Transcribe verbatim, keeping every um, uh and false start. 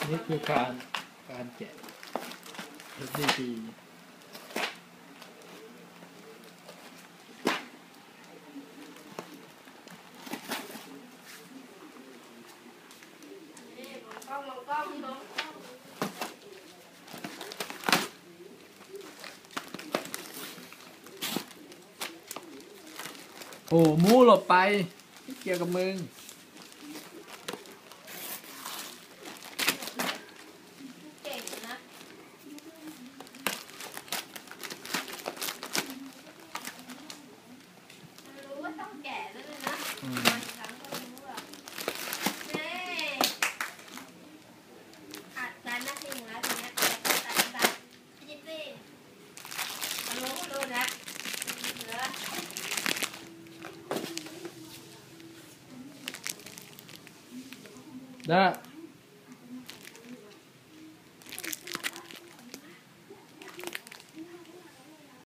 นี่คือการการแกะเอสดีพีโอ้มูหลบไปไม่เกี่ยวกับมึงเก่งนะรู้ว่าต้องแกะแล้วเลยนะบางครั้งก็รู้ว่าเน่อัดการนักสิ่งแล้วทีนี้ตัดตัดตัดพี่จิ๊บซี่รู้รู้นะเหลือได้